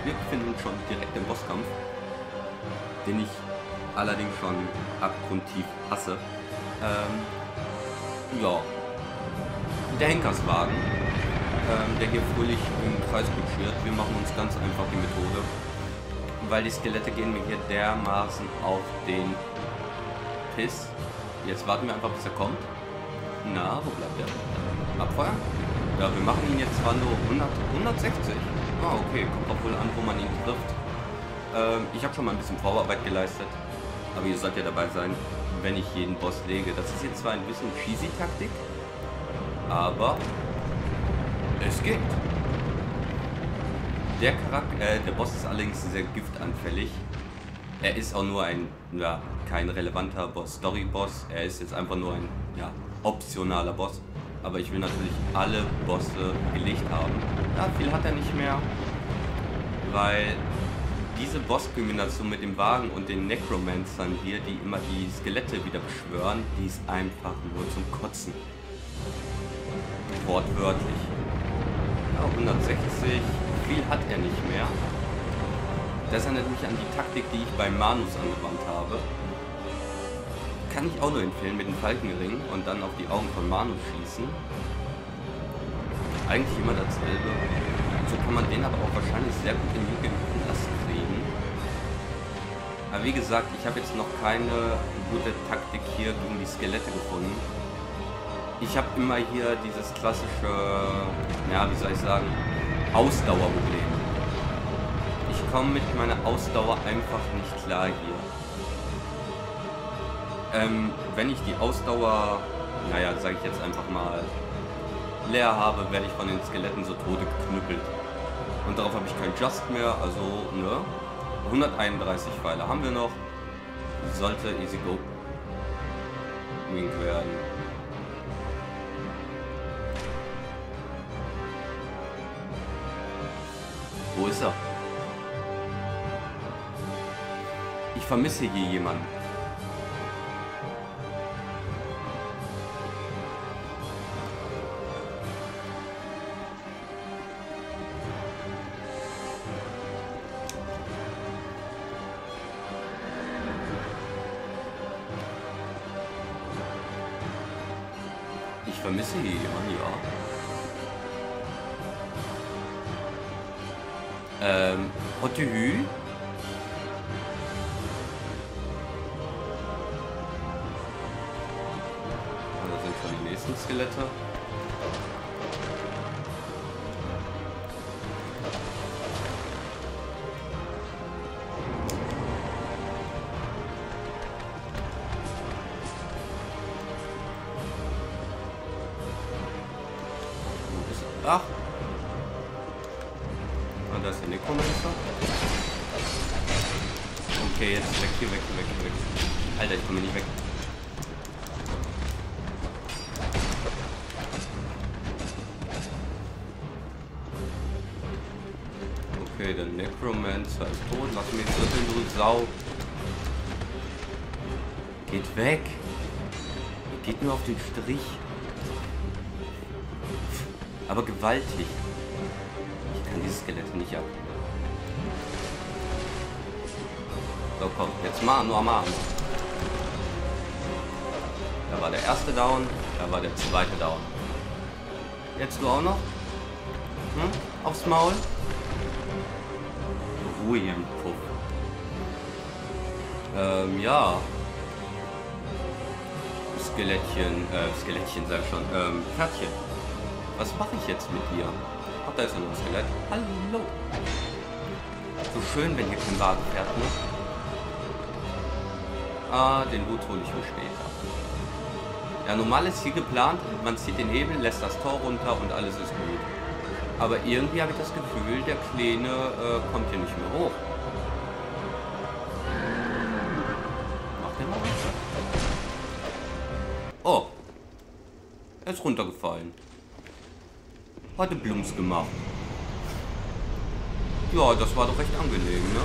wir befinden uns schon direkt im Bosskampf, den ich allerdings schon abgrundtief hasse. Ja, der Henkerswagen, der hier fröhlich im Kreis kutschiert. Wir machen uns ganz einfach die Methode, weil die Skelette gehen mir hier dermaßen auf den Piss. Jetzt warten wir einfach, bis er kommt. Na, wo bleibt der? Abfeuern? Ja, wir machen ihn jetzt zwar nur 160. Ah, okay, kommt auch wohl an, wo man ihn trifft. Ich habe schon mal ein bisschen Vorarbeit geleistet, aber ihr sollt ja dabei sein, wenn ich jeden Boss lege. Das ist jetzt zwar ein bisschen cheesy Taktik, aber es geht. Der Boss ist allerdings sehr giftanfällig. Er ist auch nur ein, ja, kein relevanter Story-Boss. Er ist jetzt einfach nur ein, ja, optionaler Boss. Aber ich will natürlich alle Bosse gelegt haben. Ja, viel hat er nicht mehr, weil diese Bosskombination mit dem Wagen und den Necromancern hier, die immer die Skelette wieder beschwören, die ist einfach nur zum Kotzen. Wortwörtlich. Ja, 160, viel hat er nicht mehr. Das erinnert mich an die Taktik, die ich bei Manus angewandt habe. Kann ich auch nur empfehlen, mit dem Falkenring und dann auf die Augen von Manus schießen. Eigentlich immer dasselbe. So kann man den aber auch wahrscheinlich sehr gut in die Last kriegen. Aber wie gesagt, ich habe jetzt noch keine gute Taktik hier gegen die Skelette gefunden. Ich habe immer hier dieses klassische, ja, wie soll ich sagen, Ausdauerproblem. Ich komme mit meiner Ausdauer einfach nicht klar hier. Wenn ich die Ausdauer, naja, sage ich jetzt einfach mal, leer habe, werde ich von den Skeletten so Tode geknüppelt. Und darauf habe ich kein Just mehr, also, ne? 131 Pfeile haben wir noch. Sollte easy go wink werden. Wo ist er? Ich vermisse hier jemanden. Ich vermisse hier jemanden, ja. Hotehü? Da sind schon die nächsten Skelette. Ach! Ah, da ist der Necromancer. Okay, jetzt weg, hier weg, hier weg, hier weg. Alter, ich komme nicht weg. Okay, der Necromancer ist tot. Lass mich dritteln, du Sau. Geht weg. Ihr geht nur auf den Strich. Aber gewaltig. Ich kann diese Skelette nicht ab. So, komm, jetzt mal, nur mal. Da war der erste down, da war der zweite down. Jetzt du auch noch? Hm? Aufs Maul? Ruhe hier im Puff. Ja. Skelettchen sag ich schon. Pferdchen. Was mache ich jetzt mit dir? Ach, da ist ja noch ein Skelett. Hallo. So schön, wenn hier kein Wagen fährt, ne? Ah, den Loot hole ich mir später. Ja, normal ist hier geplant, man zieht den Hebel, lässt das Tor runter und alles ist gut. Aber irgendwie habe ich das Gefühl, der Kleine kommt hier nicht mehr hoch. Macht der mal was? Oh. Er ist runtergefallen. Hatte Blums gemacht. Ja, das war doch recht angenehm, ne?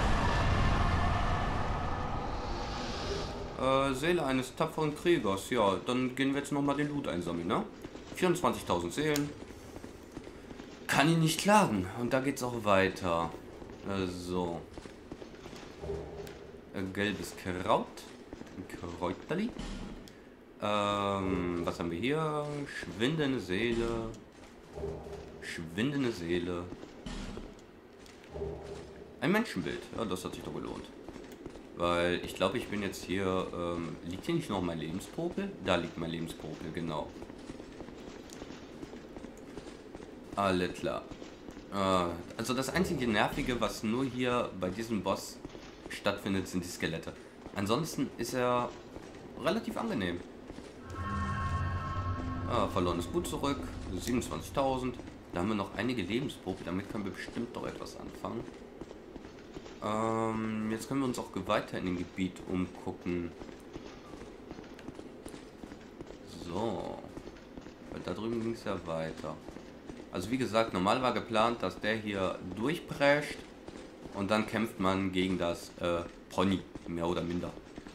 Seele eines tapferen Kriegers. Ja, dann gehen wir jetzt nochmal den Loot einsammeln, ne? 24.000 Seelen. Kann ihn nicht klagen. Und da geht's auch weiter. So. Gelbes Kraut. Kräuterli. Was haben wir hier? Schwindende Seele. Schwindende Seele. Ein Menschenbild. Ja, das hat sich doch gelohnt. Weil ich glaube, ich bin jetzt hier... liegt hier nicht noch mein Lebenspopel? Da liegt mein Lebenspopel, genau. Alles klar. Also das einzige Nervige, was nur hier bei diesem Boss stattfindet, sind die Skelette. Ansonsten ist er relativ angenehm. Verlorenes Gut zurück, 27.000. Da haben wir noch einige Lebenspropel, damit können wir bestimmt doch etwas anfangen. Jetzt können wir uns auch weiter in dem Gebiet umgucken. So. Weil da drüben ging es ja weiter. Also wie gesagt, normal war geplant, dass der hier durchprescht und dann kämpft man gegen das Pony, mehr oder minder.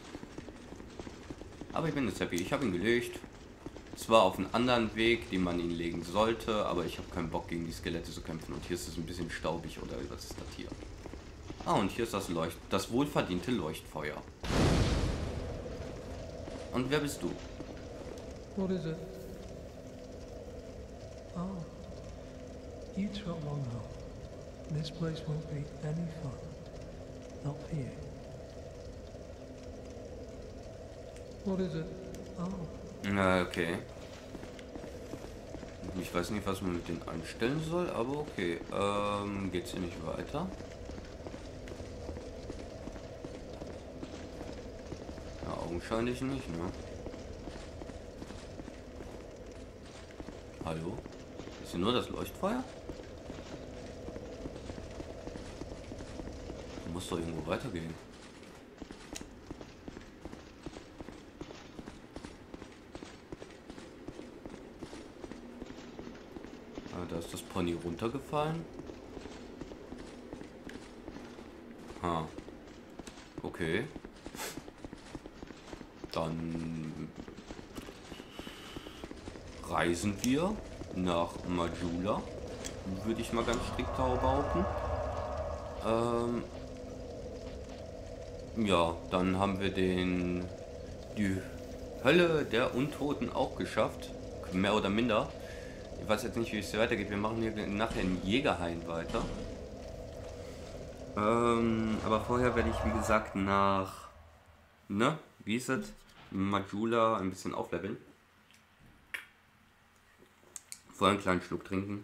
Aber ich bin jetzt happy, ich habe ihn gelegt. Zwar auf einen anderen Weg, den man ihn legen sollte, aber ich habe keinen Bock gegen die Skelette zu kämpfen. Und hier ist es ein bisschen staubig, oder was ist das hier? Ah, und hier ist das wohlverdiente Leuchtfeuer. Und wer bist du? What is it? Oh, you took long now. This place won't be any fun. Not for you. What is it? Oh. Na, okay. Ich weiß nicht, was man mit denen anstellen soll, aber okay. Geht's hier nicht weiter? Ja, augenscheinlich nicht, ne? Hallo? Ist hier nur das Leuchtfeuer? Muss doch irgendwo weitergehen. Da ist das Pony runtergefallen. Okay. Dann reisen wir nach Majula, würde ich mal ganz strikt behaupten. Ja, dann haben wir die Hölle der Untoten auch geschafft, mehr oder minder. Ich weiß jetzt nicht, wie es weitergeht. Wir machen hier nachher in Jägerhain weiter. Aber vorher werde ich, wie gesagt, nach, wie ist es? Majula ein bisschen aufleveln. Vorher einen kleinen Schluck trinken.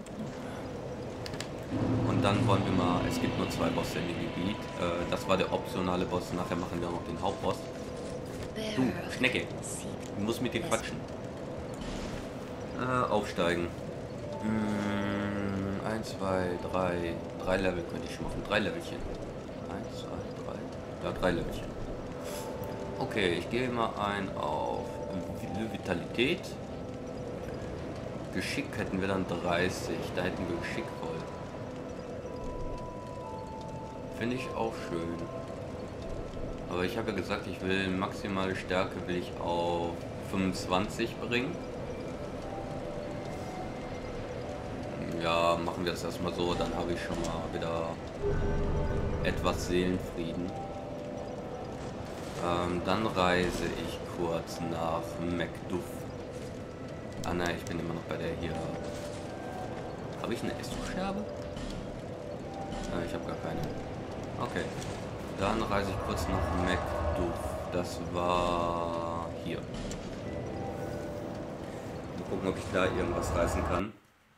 Und dann wollen wir mal, es gibt nur 2 Bosse in dem Gebiet. Das war der optionale Boss. Nachher machen wir noch den Hauptboss. Du, Schnecke, ich muss mit dir quatschen. Aufsteigen. 1, 2, 3. 3 Level könnte ich machen. 3 Levelchen. 1, 2, 3. Ja, 3 Levelchen. Okay, ich gehe mal ein auf Vitalität. Geschick hätten wir dann 30. Da hätten wir Geschick voll. Finde ich auch schön. Aber ich habe ja gesagt, ich will maximale Stärke will ich auf 25 bringen. Ja, machen wir das erstmal so, dann habe ich schon mal wieder etwas Seelenfrieden. Dann reise ich kurz nach MacDuff. Ah nein, ich bin immer noch bei der hier. Habe ich eine Essscherbe? Ich habe gar keine. Okay. Dann reise ich kurz nach MacDuff. Das war hier. Mal gucken, ob ich da irgendwas reißen kann.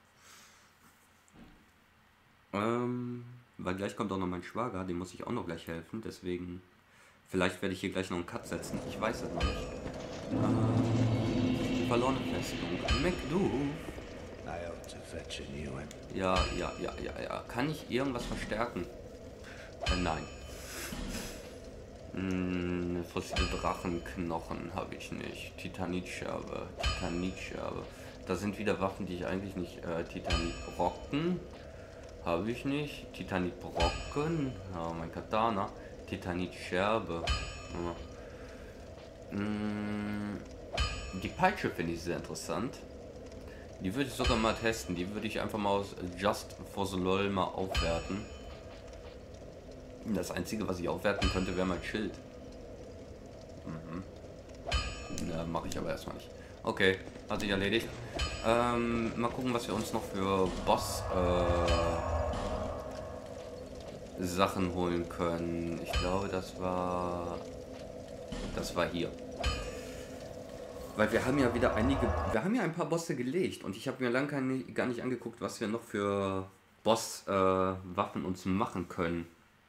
Weil gleich kommt auch noch mein Schwager, dem muss ich auch noch gleich helfen, deswegen vielleicht werde ich hier gleich noch einen Cut setzen, ich weiß es noch nicht. Verlorene Festung, MacDuff. Ja, kann ich irgendwas verstärken? Nein. Fossile Drachenknochen habe ich nicht, Titanitscherbe. Da sind wieder Waffen, die ich eigentlich nicht, Titanitbrocken. Habe ich nicht. Titanitbrocken. Ja, mein Katana. Titanitscherbe. Ja. Die Peitsche finde ich sehr interessant. Die würde ich sogar mal testen. Die würde ich einfach mal aus Just for the LOL mal aufwerten. Das Einzige, was ich aufwerten könnte, wäre mein Schild. Mhm. Na, mache ich aber erstmal nicht. Okay, hat sich erledigt. Mal gucken, was wir uns noch für Boss Sachen holen können. Ich glaube, das war hier. Weil wir haben ja wieder wir haben ja ein paar Bosse gelegt und ich habe mir lange gar nicht angeguckt, was wir noch für Boss Waffen uns machen können.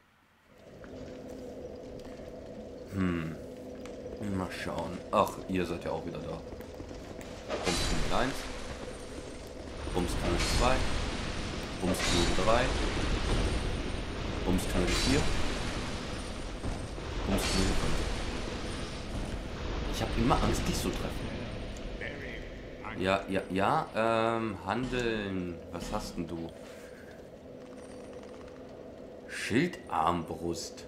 Mal schauen. Ach, ihr seid ja auch wieder da. Bumsknüppel 1, Bumsknüppel 2, Bumsknüppel 3, Bumsknüppel 4, Bumsknüppel 5. Ich habe immer Angst, dich zu treffen. Ja, handeln. Was hast denn du? Schildarmbrust.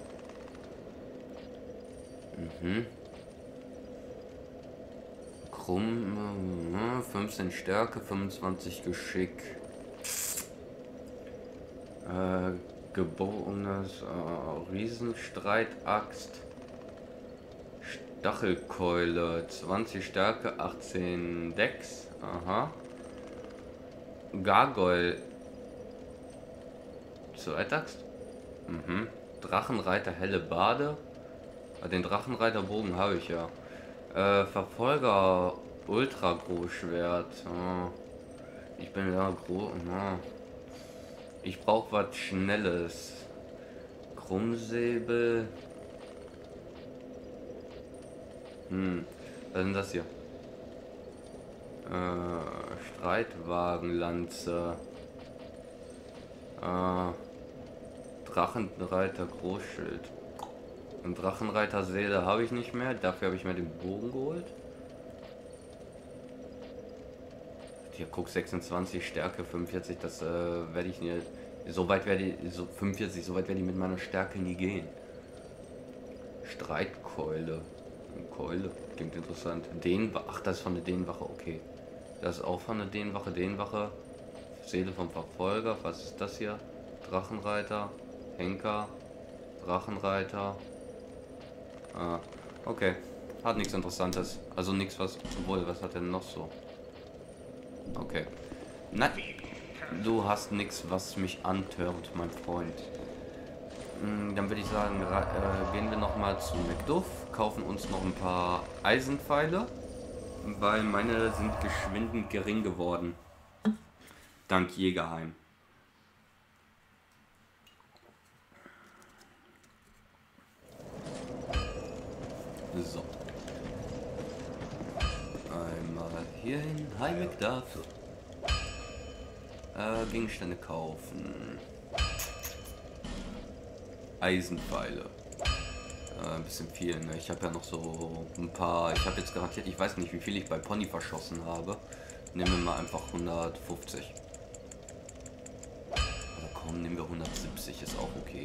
Krumm, 15 Stärke, 25 Geschick. Geborenes Riesenstreitaxt. Stachelkeule, 20 Stärke, 18 Dex. Aha. Gargoyle. Zweitaxt. Drachenreiter, helle Bade. Den Drachenreiterbogen habe ich ja. Verfolger, Ultra Großschwert. Ich bin ja groß. Ich brauche was Schnelles. Krummsäbel. Was ist denn das hier? Streitwagenlanze. Drachenreiter Großschild. Und Drachenreiter-Seele habe ich nicht mehr. Dafür habe ich mir den Bogen geholt. Hier, guck, 26, Stärke 45. Das werde ich nicht. So weit werde ich. So 45, so weit werde ich mit meiner Stärke nie gehen. Streitkeule. Keule. Klingt interessant. Ach, das ist von der Dänenwache. Okay. Das ist auch von der Dänenwache. Seele vom Verfolger. Was ist das hier? Drachenreiter. Henker. Drachenreiter. Okay. Hat nichts Interessantes. Also nichts, was... Obwohl, was hat er noch so? Okay. Nein. Du hast nichts, was mich antörnt, mein Freund. Dann würde ich sagen, gehen wir noch mal zu McDuff, kaufen uns noch ein paar Eisenpfeile, weil meine sind geschwindend gering geworden. Dank Jägerheim. So. Einmal hierhin. Hi McDuff. Gegenstände kaufen. Eisenpfeile. Ein bisschen viel, ne? Ich habe ja noch so ein paar. Ich habe jetzt garantiert, ich weiß nicht, wie viel ich bei Pony verschossen habe. Nehmen wir mal einfach 150. Oder komm, nehmen wir 170, ist auch okay.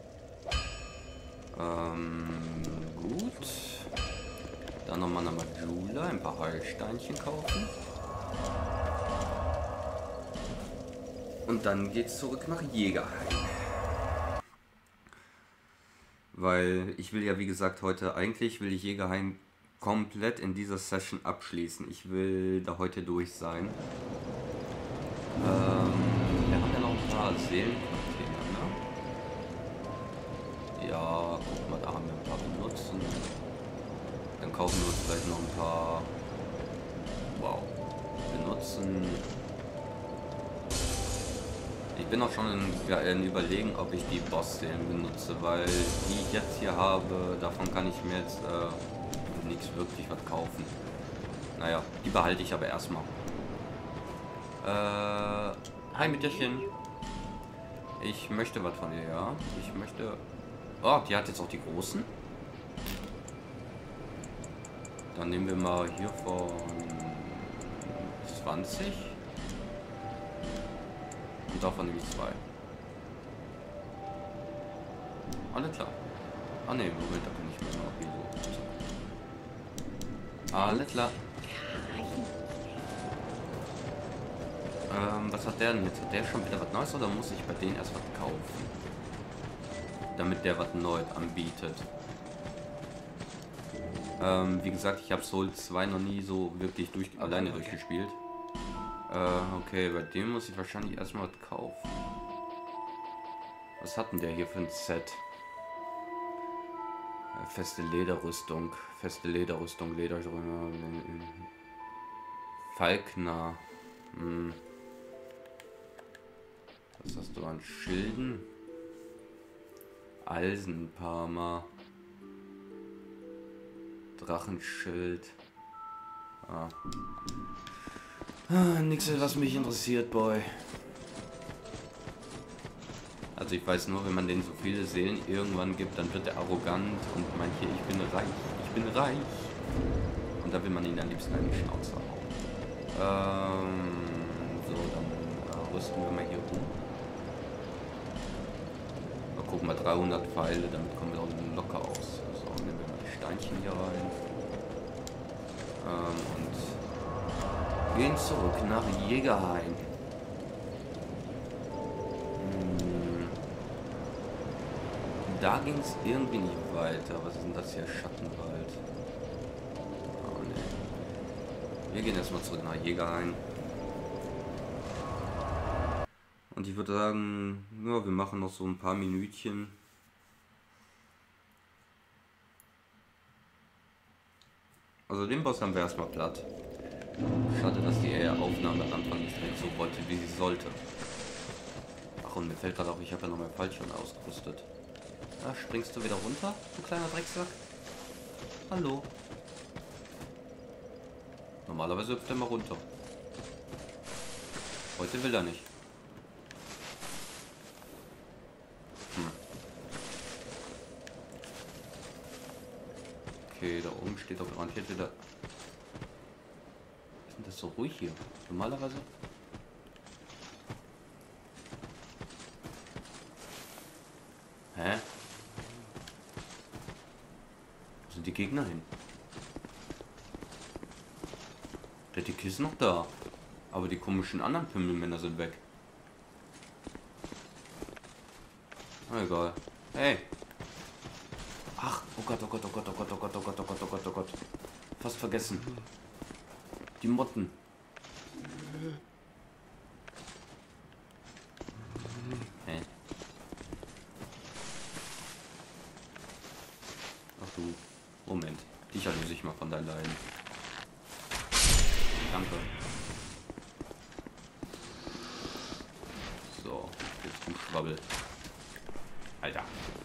Gut. Dann nochmal eine Majula, ein paar Heilsteinchen kaufen. Und dann geht's zurück nach Jägerheim. Weil ich will ja, wie gesagt, eigentlich will ich Jägerheim komplett in dieser Session abschließen. Ich will da heute durch sein. Wir haben ja noch ein paar Seelencontainer, ne? Ja, guck mal, da haben wir ein paar benutzen. Dann kaufen wir uns vielleicht noch ein paar. Wow. Benutzen. Ich bin auch schon in Überlegen, ob ich die Boss-Seelen benutze, weil die ich jetzt hier habe, davon kann ich mir jetzt nichts wirklich was kaufen. Naja, die behalte ich aber erstmal. Hi Mütterchen. Ich möchte was von dir, ja. Ich möchte... Oh, die hat jetzt auch die großen. Dann nehmen wir mal hier von 20. Und davon nehme ich 2. Alles klar. Ah ne, Moment, da bin ich mir noch hier so. Alles klar. Was hat der denn jetzt? Hat der schon wieder was Neues oder muss ich bei denen erst was kaufen? damit der was Neues anbietet. Wie gesagt, ich habe Soul 2 noch nie so wirklich alleine durchgespielt. Okay, bei dem muss ich wahrscheinlich erstmal was kaufen. Was hat denn der hier für ein Set? Feste Lederrüstung, Lederrüstung, Falkner. Was hast du an Schilden? Eisenparma. Drachenschild. Nichts, was mich interessiert, Boy. Also ich weiß nur, wenn man denen so viele Seelen irgendwann gibt, dann wird er arrogant und meint hier, ich bin reich. Und da will man ihn am liebsten in die Schnauze hauen. So, dann rüsten wir mal hier um. Mal gucken, mal 300 Pfeile, damit kommen wir auch locker aus. So, nehmen wir mal die Steinchen hier rein. Und gehen zurück nach Jägerhain. Da ging es irgendwie nicht weiter. Was ist denn das hier? Schattenwald. Oh ne. Wir gehen erstmal zurück nach Jägerhain. Und ich würde sagen, ja, wir machen noch so ein paar Minütchen. Also den Boss haben wir erstmal platt. Schade, dass die Aufnahme am Anfang nicht so wollte, wie sie sollte. Ach, und mir fällt gerade auf, ich habe ja noch mein Fallschirm ausgerüstet. Ah, springst du wieder runter, du kleiner Drecksack? Hallo. Normalerweise hüpft er mal runter. Heute will er nicht. Okay, da oben steht doch garantiert wieder... Was ist denn das so ruhig hier? Normalerweise... Hä? Wo sind die Gegner hin? Der Dick ist noch da. Aber die komischen anderen Pimmelmänner sind weg. Na egal. Hey! Ach, oh Gott, oh Gott, oh Gott, oh Gott, oh Gott, oh Gott, oh Gott, oh Gott, oh Gott. Fast vergessen. Die Motten. Hä? Ach du. Moment. Dich erlöse ich mal von deinen Leiden. Danke. So, jetzt du Schwabbel. Alter.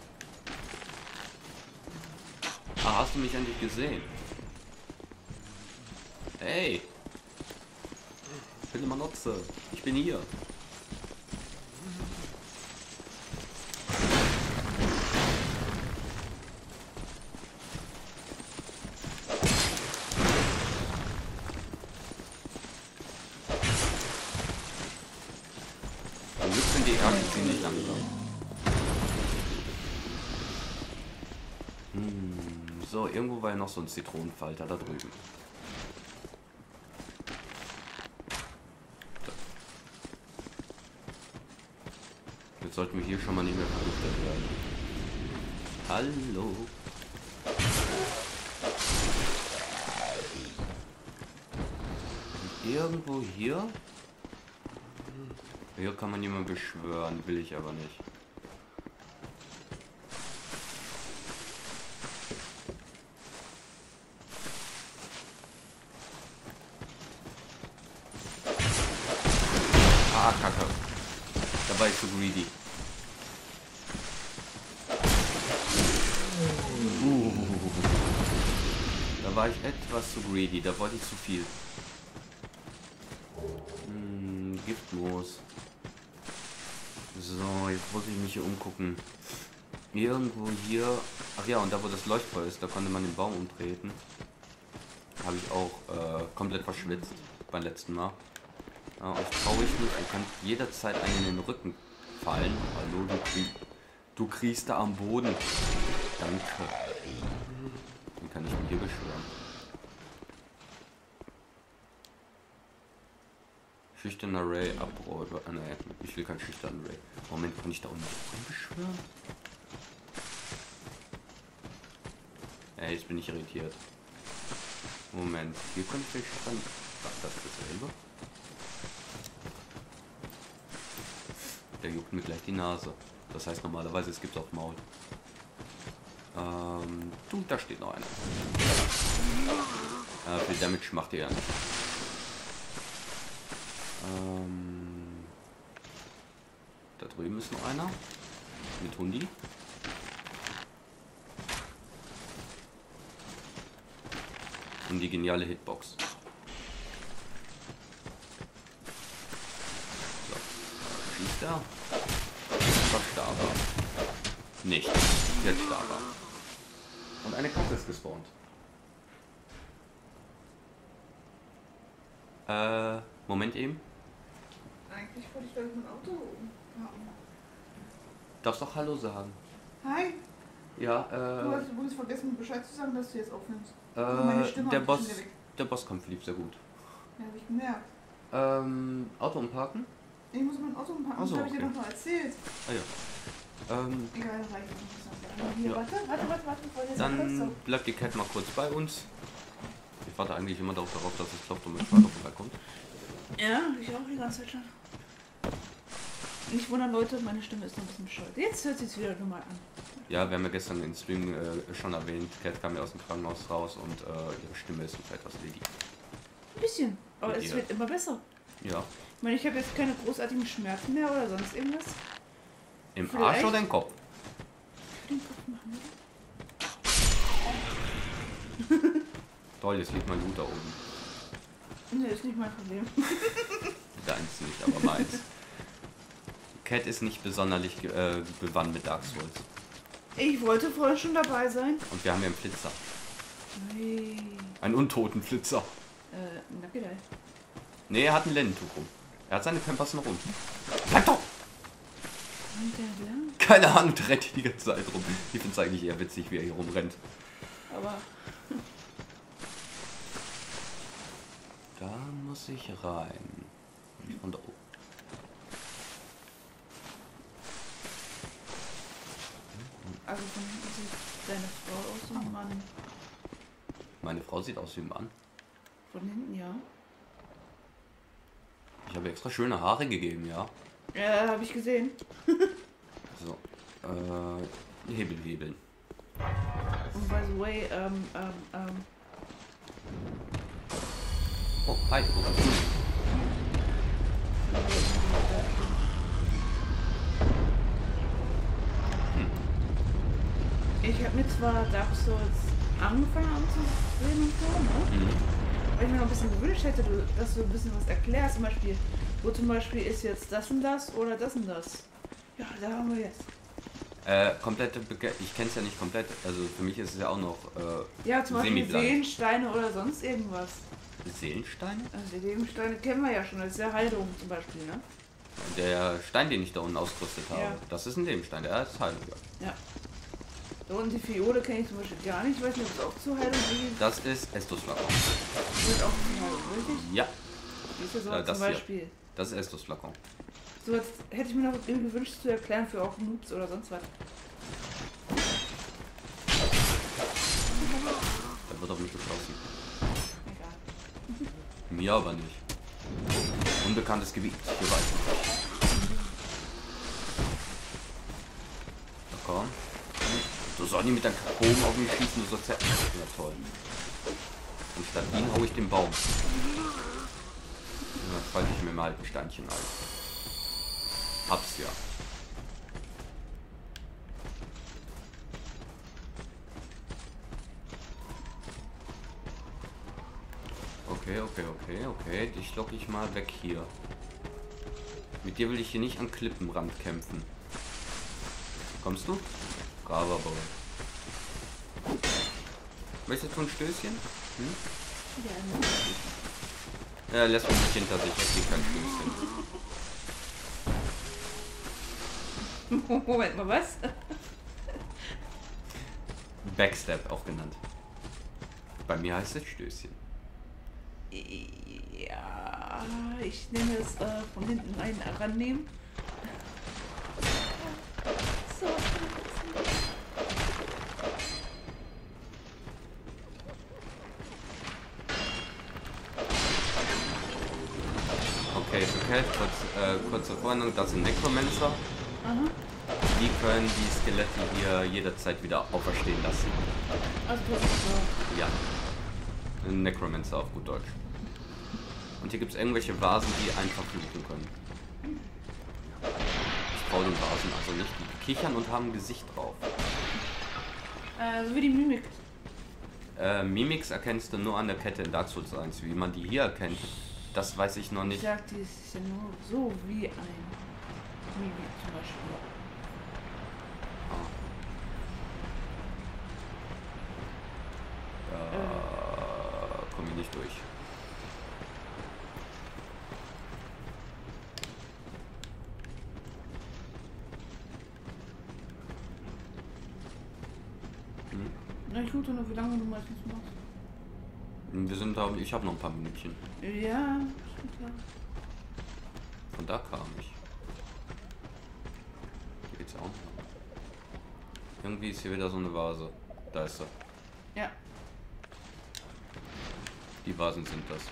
Ah, hast du mich endlich gesehen? Hey! Philipp Manotze, ich bin hier. Dann müssen die Erde ziemlich langsam. So, irgendwo war ja noch so ein Zitronenfalter da drüben. Jetzt sollten wir hier schon mal nicht mehr vergiftet werden. Hallo. Und irgendwo hier? Hier kann man jemanden beschwören, will ich aber nicht. Ah, Kacke. Da war ich zu greedy. Da war ich etwas zu greedy, da wollte ich zu viel. Giftmoos. So, jetzt muss ich mich hier umgucken. Irgendwo hier... Ach ja, und da wo das Leuchtfeuer ist, da konnte man den Baum umtreten. Habe ich auch komplett verschwitzt beim letzten Mal. Ja, euch traue ich nicht, ihr könnt jederzeit einen in den Rücken fallen. Hallo, du kriegst da am Boden. Danke. Dann kann ich mich hier beschwören. Schüchterner Ray, Abräuber. Ne, ich will keinen schüchternen Ray. Moment, kann ich da unten beschwören? Ey, jetzt bin ich irritiert. Moment, hier könnte ich dann... Ach, das ist dasselbe. Der juckt mir gleich die Nase. Das heißt normalerweise, es gibt auf Maul. Du, da steht noch einer. Viel Damage macht ihr ja nicht. Da drüben ist noch einer. Mit Hundi. Und die geniale Hitbox. So. Schießt er? Starb er. Nicht. Jetzt starb er. Und eine Katze ist gespawnt. Moment eben. Eigentlich wollte ich gleich mein Auto haben. Darfst doch Hallo sagen. Hi. Ja, Du hast übrigens vergessen, Bescheid zu sagen, dass du jetzt aufnimmst. Meine Stimme der hat Boss, schon wieder weg. der Bosskampf lief sehr gut. Ja, hab ich gemerkt. Auto umparken? Ich muss mein Auto umpacken, Ach so, das habe ich dir okay. doch noch erzählt. Ah ja. Egal, reicht nicht. Hier, Ja. warte, ich wollte jetzt Dann bleibt die Cat mal kurz bei uns. Ich warte eigentlich immer darauf, dass es klopft und mein Vater vorbeikommt. Ja, ich auch die ganze Zeit schon. Nicht wundern, Leute, meine Stimme ist noch ein bisschen bescheuert. Jetzt hört sie es wieder normal an. Ja, wir haben ja gestern im Stream schon erwähnt, Cat kam ja aus dem Krankenhaus raus und ihre Stimme ist etwas ledig. Ein bisschen, aber Mit es ihr. wird immer besser. Ja. Ich meine, ich habe jetzt keine großartigen Schmerzen mehr oder sonst irgendwas. Im Vielleicht. Arsch oder im Kopf? Den Kopf machen, Toll, jetzt liegt mein Loot da oben. oder? Ne, ist nicht mein Problem. Deins nicht, aber meins. Cat ist nicht besonders bewandt mit Dark Souls. Ich wollte vorher schon dabei sein. Und wir haben ja einen Flitzer. Hey. Einen untoten Flitzer. Nackedei. Nee, er hat ein Lendentuch rum. Er hat seine Pampers noch rum. Bleib doch! Und der lang. Keine Ahnung, der rennt die ganze Zeit rum. Ich finde es eigentlich eher witzig, wie er hier rumrennt. Aber Da muss ich rein. Nicht von da oben. also von hinten sieht deine Frau aus und Mann. Meine Frau sieht aus wie ein Mann. Von hinten, ja. Ich habe extra schöne Haare gegeben, ja. Ja, habe ich gesehen. So. Hebeln. Und by the way, Oh, hi. Wo bist du? ich habe mir zwar Dark Souls angefangen anzusehen und so, ne? Mhm. Weil ich mir noch ein bisschen gewünscht hätte, dass du ein bisschen was erklärst. Zum Beispiel, wo zum Beispiel ist jetzt das und das oder das und das. Ja, da haben wir jetzt. Ich kenne es ja nicht komplett. Also für mich ist es ja auch noch Ja, zum Beispiel semi-blind. Seelensteine oder sonst irgendwas. Seelensteine? Also die Seelensteine kennen wir ja schon, das ist ja Heilung zum Beispiel, ne? Der Stein, den ich da unten ausgerüstet habe, Ja. das ist ein Lebenstein, der ist Heilung. Ja. Da unten die Fiole kenne ich zum Beispiel gar nicht, ich weiß nicht, ob es auch zur Heilung geht. Das ist Estusflakon. Wird auch zur Heilung, richtig? Ja, Wie ist das so das zum hier. Beispiel? das ist Estusflakon. So was hätte ich mir noch irgendwie gewünscht zu erklären für auch Noobs oder sonst was. Da wird auf mich geschossen. Egal. Mir aber nicht. Unbekanntes Gebiet, hier weiß ich nicht. Na komm. So sollen die mit deinem Bogen auf mich schießen, du sollst ja... Ja toll. Und statt ihn hau ich den Baum. Dann falte ich mir mal halt ein Steinchen ein. Hab's ja. Okay. Dich locke ich mal weg hier. Mit dir will ich hier nicht an Klippenrand kämpfen. Kommst du? Braver Boy. Möchtest du ein Stößchen? Hm? Ja, Ja, lässt mich nicht hinter sich. Ich krieg kein Stößchen. Moment mal, was? Backstep auch genannt. Bei mir heißt es Stößchen. Ja, ich nenne es von hinten einen rannehmen. So. hält, kurze Vorwarnung, das sind Necromancer. Aha. Die können die Skelette hier jederzeit wieder auferstehen lassen. Also du hast so. Ja. Ein Necromancer auf gut Deutsch. Und hier gibt es irgendwelche Vasen, die einfach fluchen können. Ich traue den Vasen also nicht. Die kichern und haben ein Gesicht drauf. So wie die Mimik. Mimics erkennst du nur an der Kette in Dark Souls 1. Wie man die hier erkennt, das weiß ich noch Ich nicht. sag, die ist ja nur so wie ein Mimik zum Beispiel. Komme ich nicht durch. Na gut, und wie lange du meistens machst? Wir sind da, ich habe noch ein paar Minütchen. Ja, schon klar. Von da kam ich. Hier geht's auch. Irgendwie ist hier wieder so eine Vase. Da ist sie. Ja. Die Vasen sind das.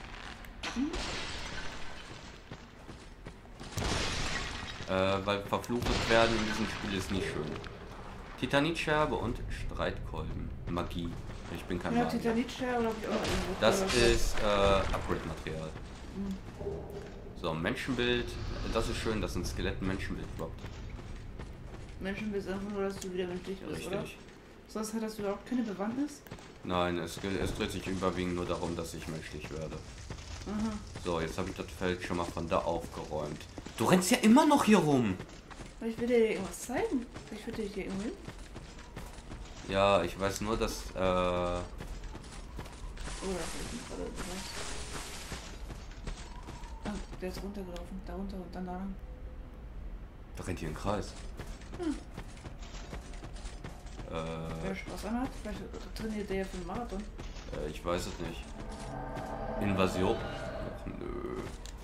Weil verflucht werden in diesem Spiel ist nicht schön. Titanitscherbe und Streitkolben. Magie. Ich bin kein Ja, Magier. Titanitscherbe oder hab ich auch noch irgendwo. Das oder was? ist Upgrade-Material. So, Menschenbild. Das ist schön, dass ein Skelett ein Menschenbild droppt. Menschenbild ist einfach nur, dass du wieder menschlich bist, oder? Richtig. Sonst hat das überhaupt keine Bewandtnis? Nein, es dreht sich überwiegend nur darum, dass ich menschlich werde. Aha. So, jetzt habe ich das Feld schon mal von da aufgeräumt. Du rennst ja immer noch hier rum. Aber ich will dir irgendwas zeigen. Ich würde dir hier irgendwo hin. Ja, ich weiß nur, dass Oh, da hab ich mich gerade was. Ah, der ist runtergelaufen. Da runter und dann da lang. da rennt hier ein Kreis. Wer Spaß an hat, vielleicht trainiert der ja für den Marathon. Ich weiß es nicht. Invasion? Ach, nö.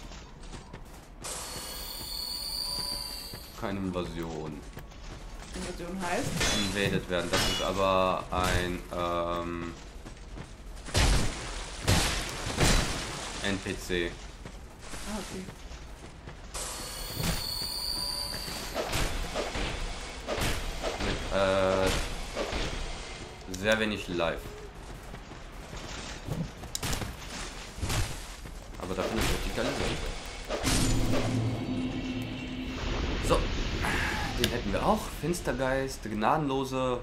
Keine Invasion. Invasion heißt? Invaded werden. Das ist aber ein NPC. Ah, okay. Mit sehr wenig Life. Aber dafür eine vertikale Seite. So. Den hätten wir auch. Finstergeist, gnadenlose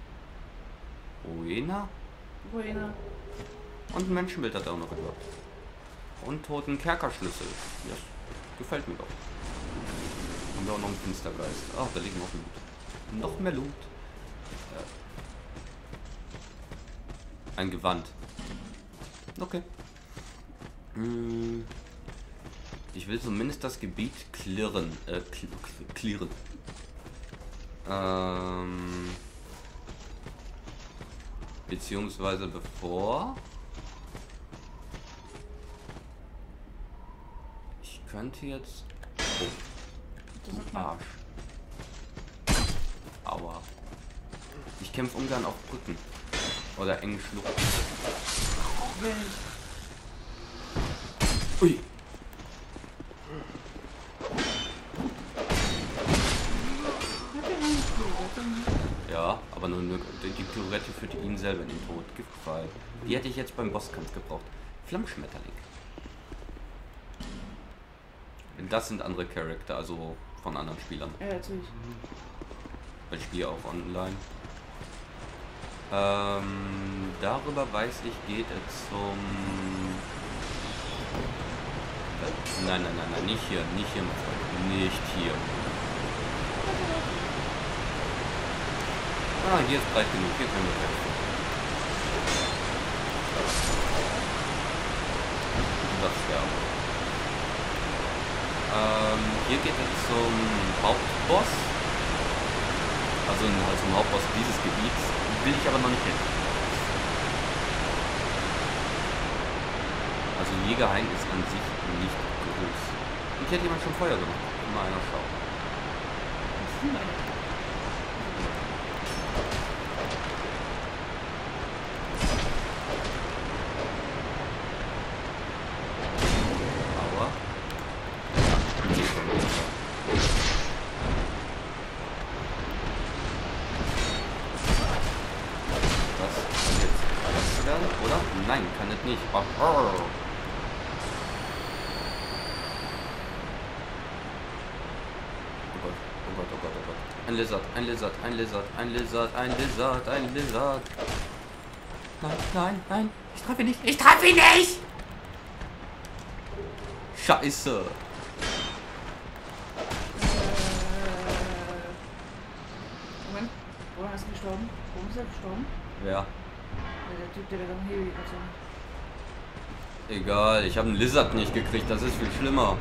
Ruina. Ruine. Und ein Menschenbild hat er auch noch gehabt. Und toten Kerkerschlüssel. Das gefällt mir doch. Und auch noch ein Finstergeist. Ach, da liegt noch Loot. Noch mehr Loot. Ein Gewand. Okay. Ich will zumindest das Gebiet clearen. Clearen. Beziehungsweise bevor... Ich könnte jetzt... Oh, Das ist du Arsch. Aua. Ich kämpfe ungern auf Brücken. Oder engen Schluchten. Ui. Ja, aber nur die Pirouette führte ihn selber in den Tod. Giftpfeil. Die hätte ich jetzt beim Bosskampf gebraucht. Flammschmetterling. Das sind andere Charakter, also von anderen Spielern. Ja, natürlich. Ich spiele auch online. Darüber weiß ich, geht es zum... Nein, nicht hier, mein Freund. Nicht hier. Ah, hier ist breit genug, hier können wir kämpfen. Das sterben. Hier geht es zum Hauptboss. Also zum Hauptboss dieses Gebiets. Will ich aber noch nicht hin. Also Jägerhain ist an sich nicht groß. Und hier hat jemand schon Feuer gemacht. Mal einer schauen. Aber nicht. Oh, oh. Oh Gott, oh Gott, oh Gott, oh Gott. Ein Lizard, ein Lizard, ein Lizard, ein Lizard, ein Lizard, ein Lizard. Nein, nein, nein. Ich treffe ihn nicht. Ich treffe ihn nicht! Scheiße. Moment. Woran ist er gestorben? Warum ist er gestorben? Ja. Ja, der Typ, der da am Hebel hatte. Egal, ich habe einen Lizard nicht gekriegt. Das ist viel schlimmer.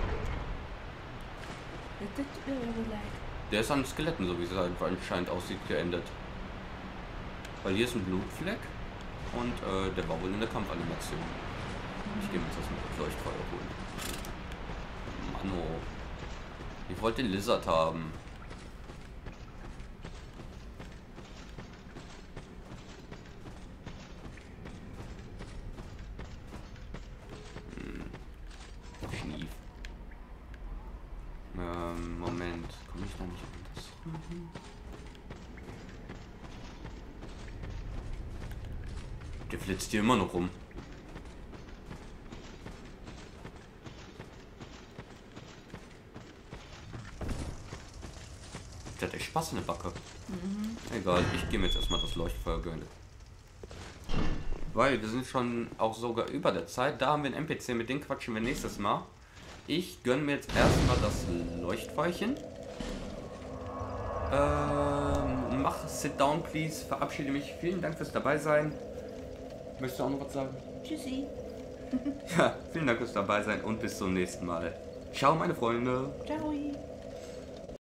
Der tut irre leid. Der ist an Skeletten, so wie es anscheinend aussieht, geendet. Weil hier ist ein Blutfleck und der war wohl in der Kampfanimation. Ich gehe mir jetzt das mit Leuchtfeuer holen. Mano. Ich wollte den Lizard haben. Schnief. Moment. Komme ich da nicht anders? Der flitzt hier immer noch rum. Der hat echt Spaß in der Backe. Egal, ich gehe mir jetzt erstmal das Leuchtfeuer gönnen. Weil wir sind schon auch sogar über der Zeit. Da haben wir einen NPC, mit dem quatschen wir nächstes Mal. Ich gönne mir jetzt erstmal das Leuchtfeuerchen. Mach Sit Down, please. Verabschiede mich. Vielen Dank fürs dabei sein. Möchtest du auch noch was sagen? Tschüssi. Ja, vielen Dank fürs dabei sein und bis zum nächsten Mal. Ciao, meine Freunde. Ciao.